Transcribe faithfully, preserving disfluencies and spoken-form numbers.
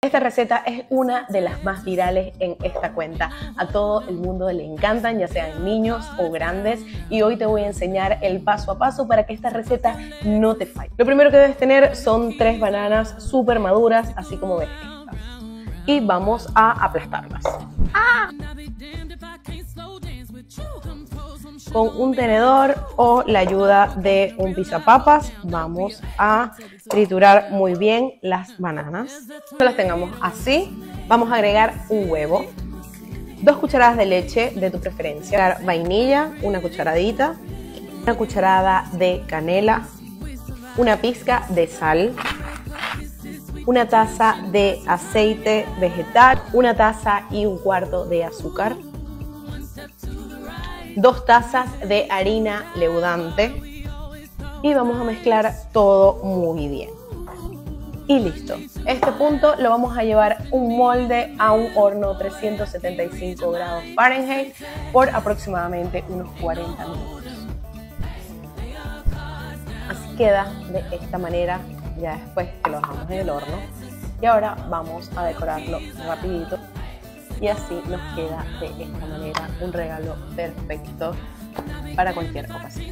Esta receta es una de las más virales en esta cuenta. A todo el mundo le encantan, ya sean niños o grandes, y hoy te voy a enseñar el paso a paso para que esta receta no te falle. Lo primero que debes tener son tres bananas súper maduras, así como ves estas. Y vamos a aplastarlas. ¡Ah! Con un tenedor o la ayuda de un pisapapas vamos a triturar muy bien las bananas. Cuando las tengamos así, vamos a agregar un huevo, dos cucharadas de leche de tu preferencia, vainilla, una cucharadita, una cucharada de canela, una pizca de sal, una taza de aceite vegetal, una taza y un cuarto de azúcar, dos tazas de harina leudante y vamos a mezclar todo muy bien. Y listo. Este punto lo vamos a llevar un molde a un horno trescientos setenta y cinco grados Fahrenheit por aproximadamente unos cuarenta minutos. Así queda de esta manera ya después que lo dejamos en el horno. Y ahora vamos a decorarlo rapidito. Y así nos queda de esta manera un regalo perfecto para cualquier ocasión.